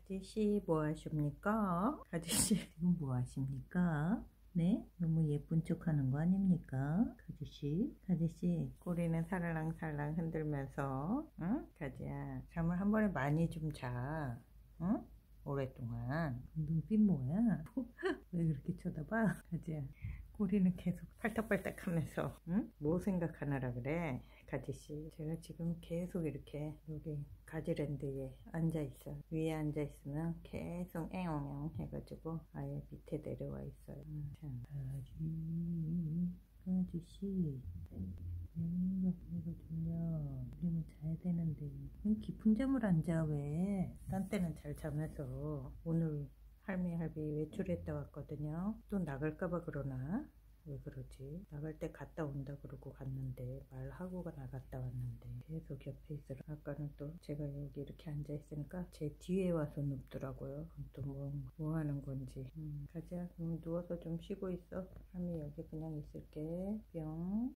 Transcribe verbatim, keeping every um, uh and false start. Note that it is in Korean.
가지씨 뭐 하십니까? 가지씨 지금 뭐 하십니까? 네? 너무 예쁜 척 하는 거 아닙니까? 가지씨 가지씨 꼬리는 살랑살랑 흔들면서 응? 가지야 잠을 한 번에 많이 좀 자. 응? 오랫동안. 눈빛 뭐야? 왜 그렇게 쳐다봐? 가지야 꼬리는 계속 팔딱팔딱 하면서 응? 뭐 생각하느라 그래? 가지씨 제가 지금 계속 이렇게 여기 가지랜드에 앉아있어요. 위에 앉아있으면 계속 앵엉앵 해가지고 아예 밑에 내려와 있어요. 음, 참. 가지 가지씨 배가 배가 졸려. 우리는 자야 되는데 왜 깊은 잠을 안 자? 왜? 딴 때는 잘 자면서. 오늘 할미 할비 외출했다 왔거든요. 또 나갈까봐 그러나? 왜 그러지? 나갈 때 갔다 온다 그러고 갔는데 말하고가 나갔다 왔는데 계속 옆에 있으라. 아까는 또 제가 여기 이렇게 앉아 있으니까 제 뒤에 와서 눕더라고요. 그럼 또 뭐 뭐 하는 건지. 음, 가자. 음, 누워서 좀 쉬고 있어. 할미 여기 그냥 있을게. 뿅.